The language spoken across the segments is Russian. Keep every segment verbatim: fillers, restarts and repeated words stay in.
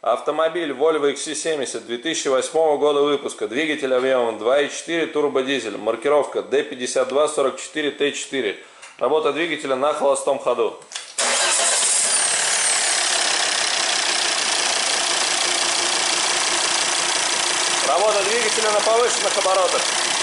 Автомобиль Volvo икс си семьдесят две тысячи восьмого года выпуска. Двигатель Avion два и четыре турбодизель. Маркировка дэ пятьдесят два сорок четыре тэ четыре. Работа двигателя на холостом ходу. Работа двигателя на повышенных оборотах.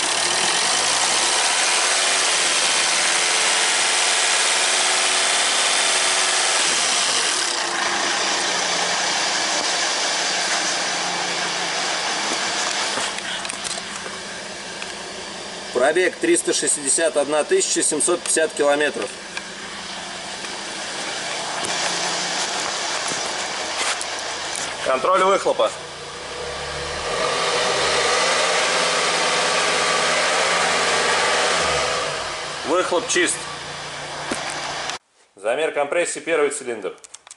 Пробег триста шестьдесят одна тысяча семьсот пятьдесят километров. Контроль выхлопа. Выхлоп чист. Замер компрессии, первый цилиндр.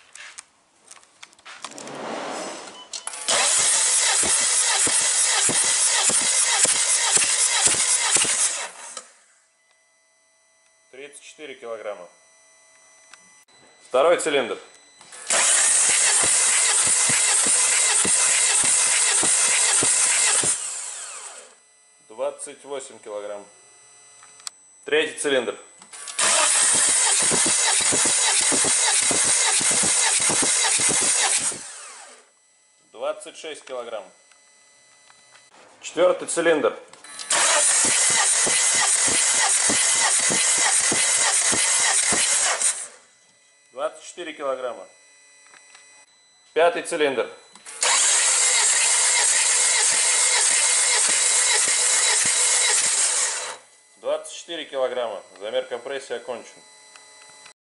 тридцать четыре килограмма. Второй цилиндр. двадцать восемь килограмм. Третий цилиндр. двадцать шесть килограмм. Четвертый цилиндр. двадцать четыре килограмма. Пятый цилиндр. двадцать четыре килограмма. Замер компрессии окончен.